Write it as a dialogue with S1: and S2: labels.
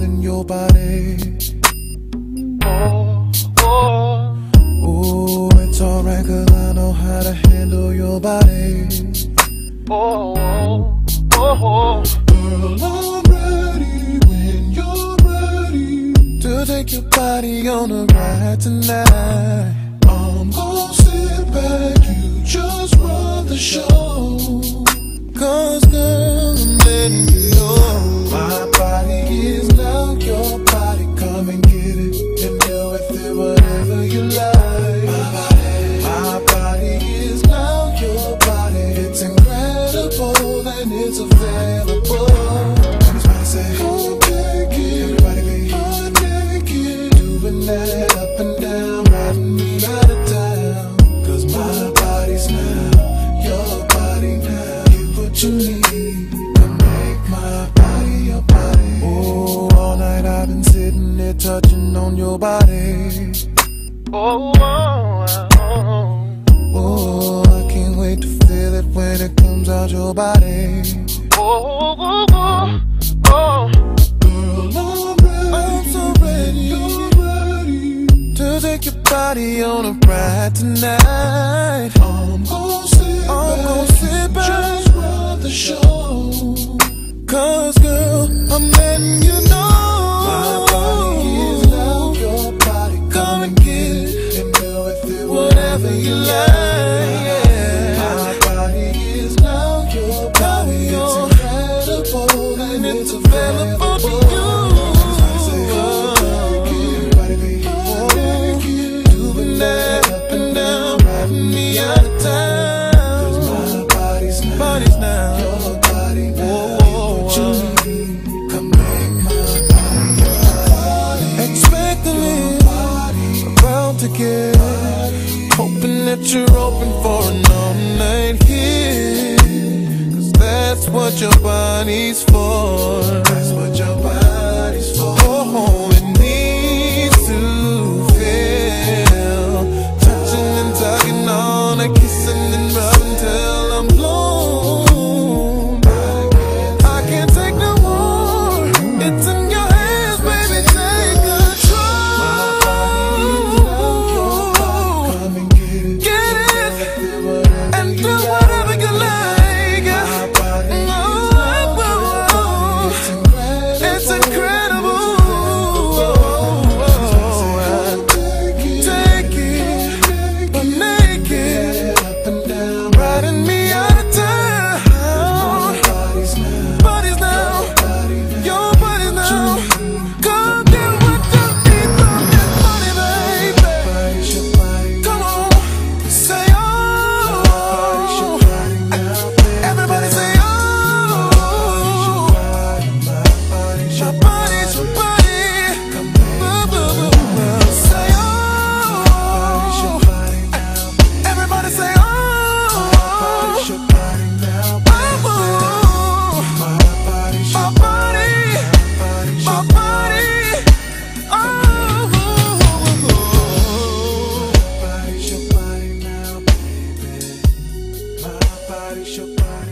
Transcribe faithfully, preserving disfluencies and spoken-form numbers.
S1: in your body.
S2: Oh, oh,
S1: Oh, it's alright, cause I know how to handle your body.
S2: oh, oh, oh.
S1: Girl, I'm ready when you're ready to take your body on a ride tonight. I'm gon' sit back, you just run the show. Cause girl, I'm letting you know my body is now your body. Come and get it and do with it whatever you like. My body, my body is now your body. It's incredible and it's available. Everybody say, come take it. Everybody be hard naked, doing that up and down, riding me out of town. Cause my body's now your body now. Get what you need to make my body your body. Oh, all night I've been sitting there touching on your body.
S2: Oh, oh, oh,
S1: Oh, I can't wait to feel it when it comes out your body.
S2: oh, oh, oh, oh.
S1: Girl, I'm ready. I'm so ready. You're ready to take your body on a ride tonight. I'm gon' sit I'm back. Gon' sit back. Just run the show. Cause girl, I'm letting you know my body is now your body. Come and get it and do with it whatever you like. Yeah. My body is now your body. It's incredible and it's available to you. Everybody be naked, doing that up and down, riding me out of town. Cause my body's now, body's now your body now. What you need, come make my body your body. Expecting it, about to get, hoping that you're open for an all-night hit. Cause that's what your body's for. That's what your body's for. Oh, it needs to feel, touching and tugging on, a kissing and rubbing till I'm blown. I can't take no more. It's in your hands, baby, take control. Come and get it, get it, and do whatever you like. It's incredible. Take it, but naked, riding me out of town. Body's now, your body's now. Come get what you need from this body, baby. Come on, say oh. Everybody say oh. My body's your body. Boo, boo, boo, boo. Say oh. Everybody say oh. My body, my body, oh. My body's your body now, baby. My body's your body.